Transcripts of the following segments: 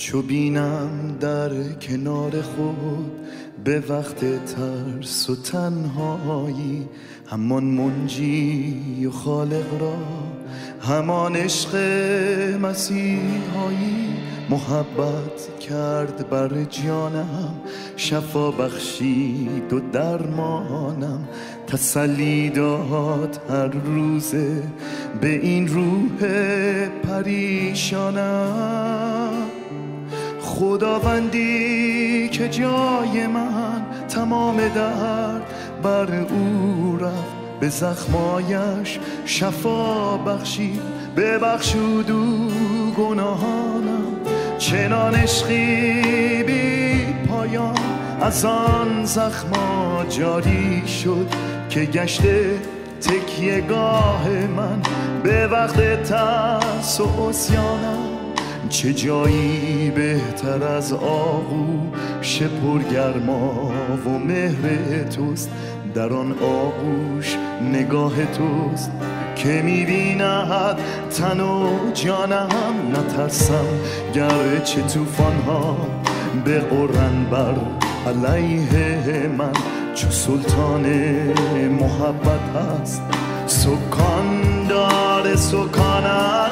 چو بینم در کنار خود به وقت ترس و تنهایی همان منجی و خالق را، همان عشق مسیحایی محبت کرد بر جانم، شفا بخشید و درمانم، تسلی داد هر روزه به این روح پریشانم. خداوندی که جای من تمام درد بر او رفت، به زخمایش شفا بخشید، ببخشود او گناهانم. چنان عشقی بی پایان از آن زخما جاری شد که گشته تکیه‌گاه من به وقت ترس و عصیانم. چه جایی بهتر از آغوش پرگرما و مهر توست، در آن آغوش نگاه توست که می‌بیند تن و جانم. نترسم گرچه طوفان‌ها بغرن بر علیه من، چو سلطان محبت هست سکان دار سکانم.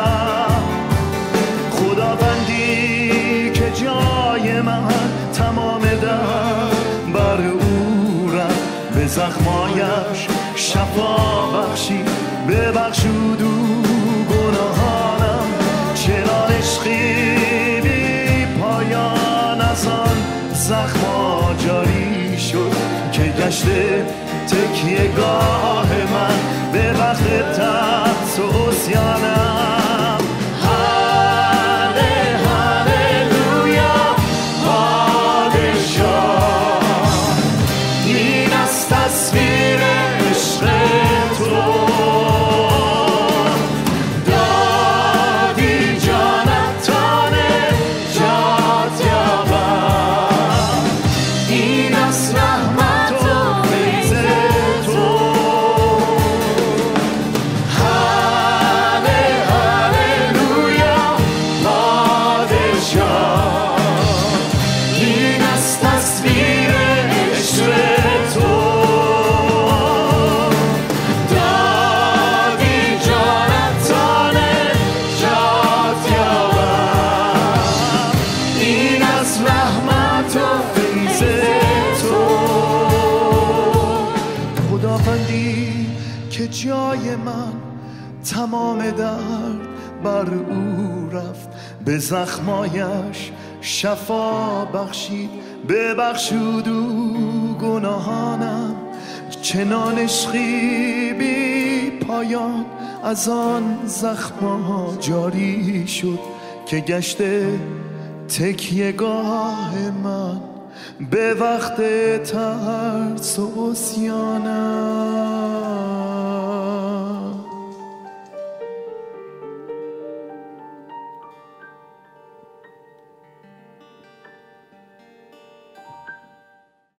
خداوندی که جای من تمام درد بر او رفت، به زخمایش شفا بخشید، ببخشود او گناهانم. چنان عشقی بی پایان از آن زخما جاری شد که گشته تکیه‌گاه من به وقت ترس و عصیانم. که جای من تمام درد بر او رفت، به زخمایش شفا بخشید، ببخشود او گناهانم. چنان عشقی بی پایان از آن زخما جاری شد که گشته تکیه‌گاه من به وقت ترس و عصیانم.